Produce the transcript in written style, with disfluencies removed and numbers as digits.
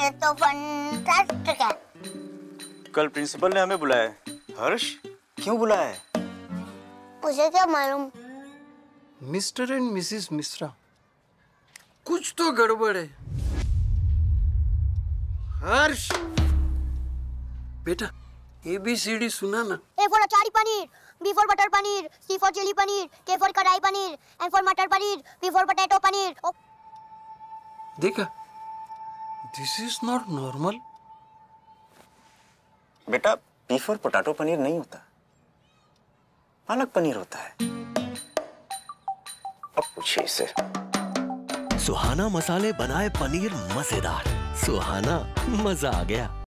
ये तो फंटास्टिक है। कल प्रिंसिपल ने हमें बुलाया है। हर्ष, क्यों बुलाया है? मुझे क्या मालूम। मिस्टर एंड मिसेस मिश्रा, कुछ तो गड़बड़ है। हर्ष बेटा, ABCD सुना ना। A for achari paneer, B for butter paneer, C for chilli paneer, K for kadai paneer, M for matar paneer, P for potato paneer. देखा, दिस इज नॉट नॉर्मल। बेटा, P for पोटैटो पनीर नहीं होता, पालक पनीर होता है। अब पूछिए इसे। सुहाना मसाले बनाए पनीर मजेदार। सुहाना, मजा आ गया।